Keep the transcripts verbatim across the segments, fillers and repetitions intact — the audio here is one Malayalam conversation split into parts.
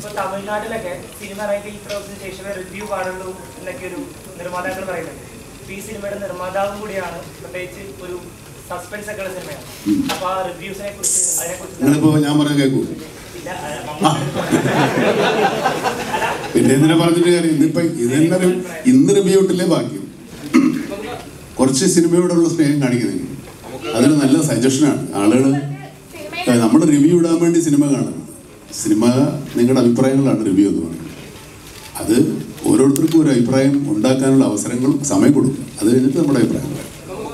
തമിഴ്നാട്ടിലൊക്കെ സിനിമ ഇറങ്ങി ഈ പ്രവർത്തന ശേഷമേ റിവ്യൂ പാടുള്ളൂ എന്നൊക്കെ ഒരു നിർമ്മാതാക്കൾ പറയുന്നുണ്ട്. ഈ സിനിമയുടെ നിർമ്മാതാവും കൂടിയാണ്, പ്രത്യേകിച്ച് ഒരു സസ്പെൻസ് ഒക്കെ ഉള്ള സിനിമയാണ്. അപ്പൊ ആ റിവ്യൂസിനെ കുറിച്ച് അതിനെ കുറിച്ച് ഞാൻ പറയാൻ കേൾക്കൂ. പിന്നെ എന്തിനാ പറഞ്ഞിട്ട് കാര്യം? ഇന്നിപ്പോ ഇതെന്നെ ഇന്ന് റിവ്യൂ ഇട്ടില്ലേ ബാക്കി കുറച്ച് സിനിമയോടുള്ള സ്നേഹം കാണിക്കുന്നെങ്കിൽ അതൊരു നല്ല സജഷനാണ്. ആളുകൾ നമ്മൾ റിവ്യൂ ഇടാൻ വേണ്ടി സിനിമ കാണുന്നത്. സിനിമ നിങ്ങളുടെ അഭിപ്രായങ്ങളാണ് റിവ്യൂ എന്ന് പറയുന്നത്. അത് ഓരോരുത്തർക്കും ഒരു അഭിപ്രായം ഉണ്ടാക്കാനുള്ള അവസരങ്ങൾ സമയം കൊടുക്കും. അത് കഴിഞ്ഞിട്ട് നമ്മുടെ അഭിപ്രായം പറയാം.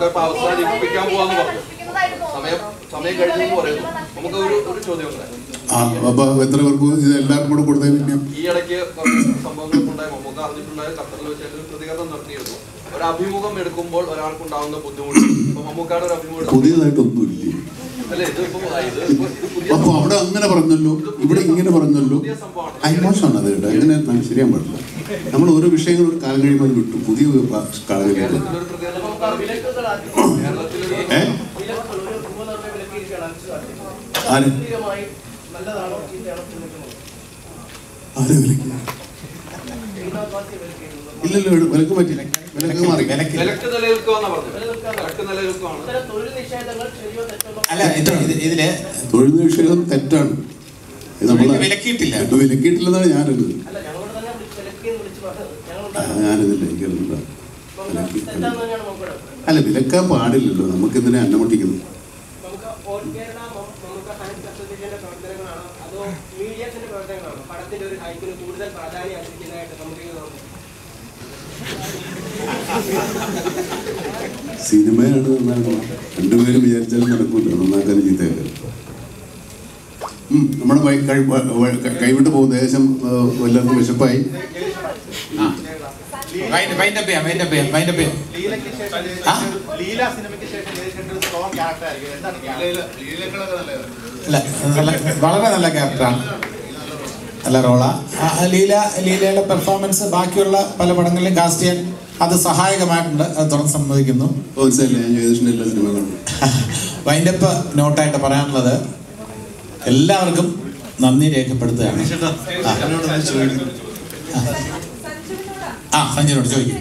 ആ അപ്പൊ എത്ര പേർക്ക് ഇത് എല്ലാവർക്കും കൂടെ കൊടുത്തേ? പിന്നെ ഈ ഇടയ്ക്ക് സംഭവങ്ങൾക്കുണ്ടായി നമുക്ക് അറിഞ്ഞിട്ടുണ്ടായ ഖത്തറിൽ വെച്ച് പ്രതികരണം നടത്തിയിരുന്നു. ഒരു അഭിമുഖം എടുക്കുമ്പോൾ ഒരാൾക്കുണ്ടാവുന്ന ബുദ്ധിമുട്ട്. മമ്മൂക്കാട് ഒരു അഭിമുഖം പുതിയതായിട്ടൊന്നുമില്ല. അപ്പൊ അവിടെ അങ്ങനെ പറഞ്ഞല്ലോ, ഇവിടെ ഇങ്ങനെ പറഞ്ഞല്ലോ. മോശമാണ് അത് കേട്ടോ. അങ്ങനെ ശരിയാൻ പാടില്ല. നമ്മൾ ഓരോ വിഷയങ്ങൾ ഒരു കാലം കഴിയുമ്പോൾ വിട്ടു പുതിയ കാലം കഴിയുമ്പോൾ ആര് ആരെ വിലക്ക് ഇല്ലല്ലോ, വിലക്ക് പറ്റില്ല. വിലക്ക് മാറി അല്ല, ഇതില് തൊഴിൽ നിഷേധം തെറ്റാണ്. നമ്മള് വിലക്കിയിട്ടില്ല വിലക്കിയിട്ടില്ലെന്നാണ് ഞാനത് ഞാനിതില്ല എനിക്കറിയില്ല. അല്ല, വിലക്കാൻ പാടില്ലല്ലോ. നമുക്ക് എന്തിനാ അന്നമുട്ടിക്കുന്നത്? സിനിമയാണ് നന്നാക്കണം. രണ്ടുപേരും വിചാരിച്ചാലും നടക്കൂല. നന്നാക്കാനും ചീത്തയാക്കാൻ നമ്മുടെ കൈവിട്ട് പോകും. ദേശം എല്ലാവർക്കും വിശപ്പായി. വളരെ നല്ല ക്യാരക്ടറാണ്, നല്ല റോളാ. ലീല ലീലയുടെ പെർഫോമൻസ് ബാക്കിയുള്ള പല പടങ്ങളിലും കാസ്റ്റ് ചെയ്യാൻ അത് സഹായകമായിട്ടുണ്ട്. അത് തുറന്ന് സമ്മതിക്കുന്നു. വൈൻഡപ്പ് നോട്ടായിട്ട് പറയാനുള്ളത് എല്ലാവർക്കും നന്ദി രേഖപ്പെടുത്തുകയാണ്. ആ സഞ്ജനോട് ചോദിക്കും.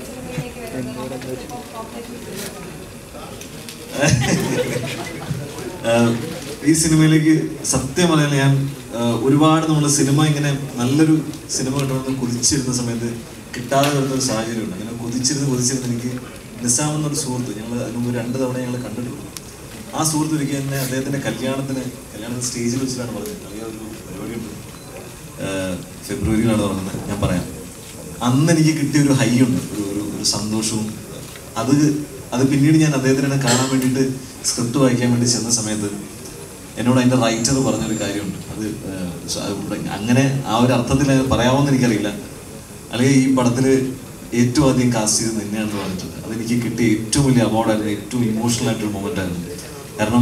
ഈ സിനിമയിലേക്ക് സത്യം പറയാൻ ഞാൻ ഒരുപാട് നമ്മൾ സിനിമ ഇങ്ങനെ നല്ലൊരു സിനിമ കിട്ടണമെന്ന് കുതിച്ചിരുന്ന സമയത്ത് കിട്ടാതെ വരുന്നൊരു സാഹചര്യമുണ്ട്. അങ്ങനെ കുതിച്ചിരുന്ന് കുതിച്ചിരുന്ന് എനിക്ക് നിസാം എന്നൊരു സുഹൃത്ത്, ഞങ്ങൾ അതിന് മുമ്പ് രണ്ട് തവണ ഞങ്ങൾ കണ്ടിട്ടുണ്ട്. ആ സുഹൃത്ത് ഒരിക്കൽ തന്നെ അദ്ദേഹത്തിൻ്റെ കല്യാണത്തിന് കല്യാണത്തിന് സ്റ്റേജിൽ വെച്ചിട്ടാണ് പറഞ്ഞത്. അല്ലെങ്കിൽ ഒരു പരിപാടിയുണ്ട്, ഫെബ്രുവരിയിലാണ് പറഞ്ഞത്. ഞാൻ പറയാം, അന്ന് എനിക്ക് കിട്ടിയ ഒരു ഹൈ ഉണ്ട്, ഒരു ഒരു സന്തോഷവും. അത് അത് പിന്നീട് ഞാൻ അദ്ദേഹത്തിനെ കാണാൻ വേണ്ടിയിട്ട് സ്ക്രിപ്റ്റ് വായിക്കാൻ വേണ്ടി ചെന്ന സമയത്ത് എന്നോട് അതിൻ്റെ റൈറ്റർ പറഞ്ഞൊരു കാര്യമുണ്ട്. അത് അങ്ങനെ ആ ഒരു അർത്ഥത്തിൽ പറയാമെന്ന് എനിക്കറിയില്ല. അല്ലെങ്കിൽ ഈ പടത്തിൽ ഏറ്റവും ആദ്യം കാസ്റ്റ് ചെയ്ത് നിന്നെയാണെന്ന് പറഞ്ഞിട്ടുണ്ട്. അതെനിക്ക് കിട്ടിയ ഏറ്റവും വലിയ അവാർഡായിരുന്നു, ഏറ്റവും ഇമോഷണൽ ആയിട്ടൊരു മൊമെൻ്റ് ആയിരുന്നു. കാരണം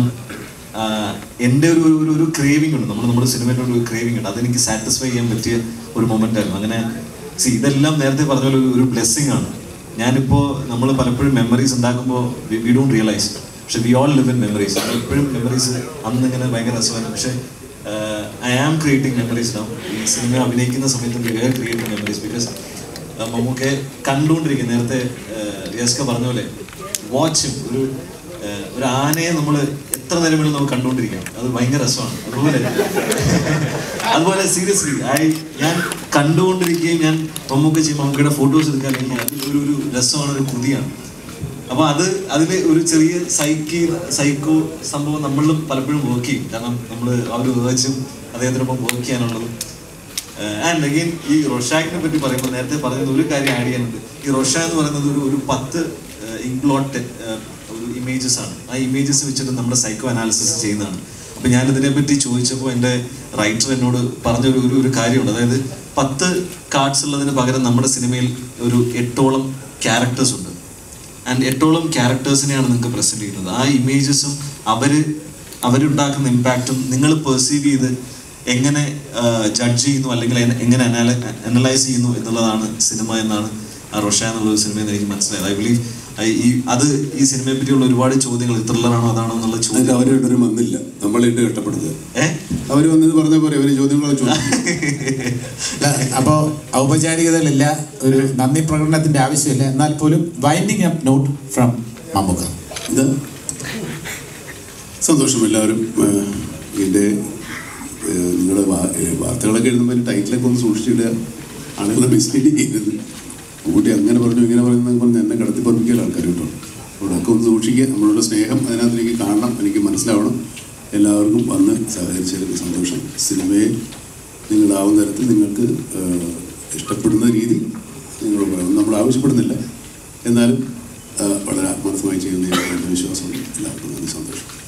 എൻ്റെ ഒരു ഒരു ഒരു ക്രേവിംഗ് ഉണ്ട്, നമ്മൾ നമ്മുടെ സിനിമയുടെ ഒരു ക്രേവിംഗ് ഉണ്ട്. അതെനിക്ക് സാറ്റിസ്ഫൈ ചെയ്യാൻ പറ്റിയ ഒരു മൊമെൻ്റ് ആയിരുന്നു. അങ്ങനെ സി ഇതെല്ലാം നേരത്തെ പറഞ്ഞ പോലെ ഒരു ബ്ലെസ്സിങ് ആണ്. ഞാനിപ്പോൾ നമ്മൾ പലപ്പോഴും മെമ്മറീസ് ഉണ്ടാക്കുമ്പോൾ വി ഡോണ്ട് റിയലൈസ്, പക്ഷെ we all live in memories. എപ്പോഴും മെമ്മറീസ് അന്ന് ഇങ്ങനെ ഭയങ്കര രസമായിരുന്നു. പക്ഷേ I am creating memories now. ഈ സിനിമ അഭിനയിക്കുന്ന സമയത്ത് we are creating memories. Because നമുക്ക് കണ്ടുകൊണ്ടിരിക്കും, നേരത്തെ റിയാസ്ക പറഞ്ഞ പോലെ വാച്ചും ഒരു ഒരു ആനയെ നമ്മൾ എത്ര നേരം വേണം നമുക്ക് കണ്ടുകൊണ്ടിരിക്കാം. അത് ഭയങ്കര രസമാണ്. അതുപോലെ അതുപോലെ സീരിയസ്ലി ഐ ഞാൻ കണ്ടുകൊണ്ടിരിക്കുകയും ഞാൻ മമ്മൂക്ക ചെയ്യും മമ്മൂക്കയുടെ ഫോട്ടോസ് എടുക്കാൻ അല്ലെങ്കിൽ അത് ഒരു ഒരു രസമാണ്, ഒരു കൊതിയാണ്. അപ്പോൾ അത് അതിൽ ഒരു ചെറിയ സൈക്കി സൈക്കോ സംഭവം നമ്മളിലും പലപ്പോഴും വർക്ക് ചെയ്യും. കാരണം നമ്മൾ അവർ ഉപയോഗിച്ചും അദ്ദേഹത്തിനൊപ്പം വർക്ക് ചെയ്യാനുള്ളതും. ആൻഡ് അഗെയിൻ ഈ റോഷാക്കിനെ പറ്റി പറയുമ്പോൾ നേരത്തെ പറയുന്നത് ഒരു കാര്യം ആഡ് ചെയ്യാനുണ്ട്. ഈ റോഷാ എന്ന് പറയുന്നത് ഒരു ഒരു പത്ത് ഇൻക്ലോട്ട് ഒരു ഇമേജസ് ആണ്. ആ ഇമേജസ് വെച്ചിട്ട് നമ്മുടെ സൈക്കോ അനാലിസിസ് ചെയ്യുന്നതാണ്. അപ്പം ഞാനിതിനെപ്പറ്റി ചോദിച്ചപ്പോൾ എൻ്റെ റൈറ്റർ എന്നോട് പറഞ്ഞൊരു ഒരു ഒരു കാര്യമുണ്ട്. അതായത് പത്ത് കാർഡ്സ് ഉള്ളതിന് പകരം നമ്മുടെ സിനിമയിൽ ഒരു എട്ടോളം ക്യാരക്ടേഴ്സ് ഉണ്ട്. ആൻഡ് എട്ടോളം ക്യാരക്ടേഴ്സിനെയാണ് നിങ്ങൾക്ക് പ്രസൻറ്റ് ചെയ്യുന്നത്. ആ ഇമേജസും അവർ അവരുണ്ടാക്കുന്ന ഇമ്പാക്റ്റും നിങ്ങൾ പെർസീവ് ചെയ്ത് എങ്ങനെ ജഡ്ജ് ചെയ്യുന്നു അല്ലെങ്കിൽ എങ്ങനെ അനാല അനലൈസ് ചെയ്യുന്നു എന്നുള്ളതാണ് സിനിമ എന്നാണ് ആ റോഷ എന്നുള്ളൊരു സിനിമയിൽ എനിക്ക് മനസ്സിലായത്. ഐ ബിലീവ് ഈ അത് ഈ സിനിമയെ പറ്റിയുള്ള ഒരുപാട് ചോദ്യങ്ങൾ ത്രില്ലറാണോ അതാണോ എന്നുള്ള ചോദ്യം അവരുടെ വന്നില്ല, നമ്മളായിട്ട് കഷ്ടപ്പെടുന്നത്. ഏഹ് അവർ വന്നത് പറഞ്ഞ പോലെ ഇവര് ചോദ്യങ്ങളെ ചോദിച്ചു. അപ്പോൾ ഔപചാരികതകളില്ല, ഒരു നന്ദി പ്രകടനത്തിന്റെ ആവശ്യമില്ല. എന്നാൽ പോലും winding up note from Mammookka. ഇത് സന്തോഷം. എല്ലാവരും ഇതിൻ്റെ നിങ്ങളുടെ വാർത്തകളൊക്കെ എഴുതുമ്പോൾ ടൈറ്റിലൊക്കെ ഒന്ന് സൂക്ഷിച്ചിടുക. ആളുകളെ മിസ്ലീഡ് ചെയ്യരുത്. കൂട്ടി അങ്ങനെ പറഞ്ഞു ഇങ്ങനെ പറയുന്നത് പറഞ്ഞ് എന്നെ കടത്തി പറപ്പിക്കുക ആൾക്കാർ കേട്ടോ. അവിടെയൊക്കെ ഒന്ന് സൂക്ഷിക്കുക. നമ്മളുടെ സ്നേഹം അതിനകത്ത് എനിക്ക് കാണണം, എനിക്ക് മനസ്സിലാവണം. എല്ലാവർക്കും വന്ന് സഹകരിച്ചതിൽ സന്തോഷം. സിനിമയെ നിങ്ങളാവുന്ന തരത്തിൽ നിങ്ങൾക്ക് ഇഷ്ടപ്പെടുന്ന രീതി നിങ്ങൾ പറയണം. നമ്മൾ ആവശ്യപ്പെടുന്നില്ല, എന്നാലും വളരെ ആത്മാർത്ഥമായി ചെയ്യുന്ന എൻ്റെ വിശ്വാസമുണ്ട്. എല്ലാവർക്കും നന്ദി, സന്തോഷം.